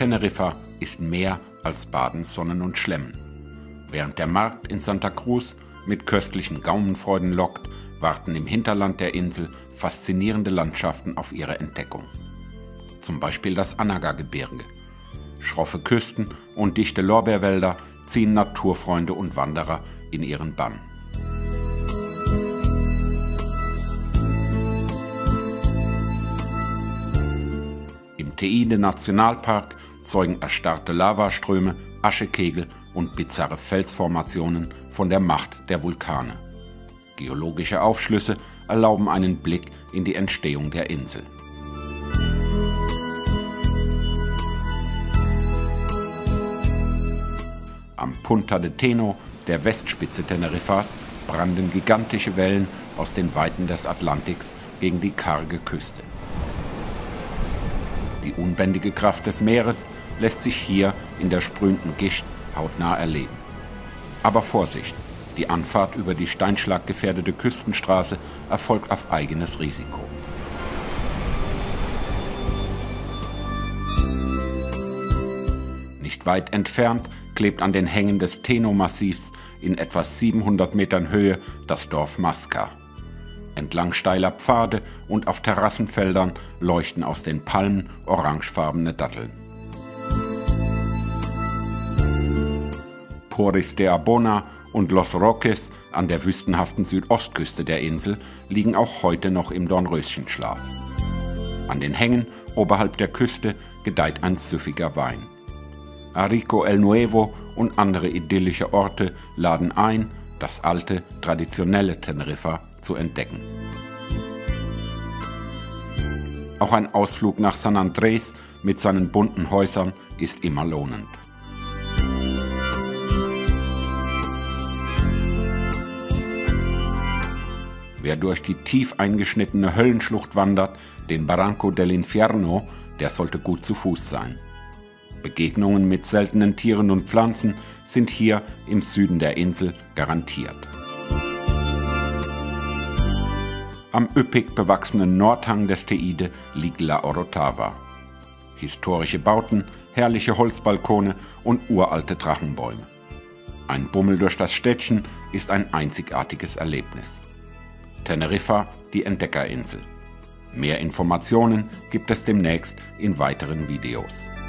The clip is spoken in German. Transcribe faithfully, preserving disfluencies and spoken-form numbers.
Teneriffa ist mehr als Baden, Sonnen und Schlemmen. Während der Markt in Santa Cruz mit köstlichen Gaumenfreuden lockt, warten im Hinterland der Insel faszinierende Landschaften auf ihre Entdeckung. Zum Beispiel das Anaga-Gebirge. Schroffe Küsten und dichte Lorbeerwälder ziehen Naturfreunde und Wanderer in ihren Bann. Im Teide-Nationalpark zeugen erstarrte Lavaströme, Aschekegel und bizarre Felsformationen von der Macht der Vulkane. Geologische Aufschlüsse erlauben einen Blick in die Entstehung der Insel. Am Punta de Teno, der Westspitze Teneriffas, branden gigantische Wellen aus den Weiten des Atlantiks gegen die karge Küste. Die unbändige Kraft des Meeres lässt sich hier in der sprühenden Gischt hautnah erleben. Aber Vorsicht, die Anfahrt über die steinschlaggefährdete Küstenstraße erfolgt auf eigenes Risiko. Nicht weit entfernt klebt an den Hängen des Teno-Massivs in etwa siebenhundert Metern Höhe das Dorf Masca. Entlang steiler Pfade und auf Terrassenfeldern leuchten aus den Palmen orangefarbene Datteln. Puris de Arbona und Los Roques an der wüstenhaften Südostküste der Insel liegen auch heute noch im Dornröschenschlaf. An den Hängen oberhalb der Küste gedeiht ein süffiger Wein. Arico el Nuevo und andere idyllische Orte laden ein, das alte, traditionelle Teneriffa zu entdecken. Auch ein Ausflug nach San Andrés mit seinen bunten Häusern ist immer lohnend. Wer durch die tief eingeschnittene Höllenschlucht wandert, den Barranco del Infierno, der sollte gut zu Fuß sein. Begegnungen mit seltenen Tieren und Pflanzen sind hier im Süden der Insel garantiert. Am üppig bewachsenen Nordhang des Teide liegt La Orotava. Historische Bauten, herrliche Holzbalkone und uralte Drachenbäume. Ein Bummel durch das Städtchen ist ein einzigartiges Erlebnis. Teneriffa, die Entdeckerinsel. Mehr Informationen gibt es demnächst in weiteren Videos.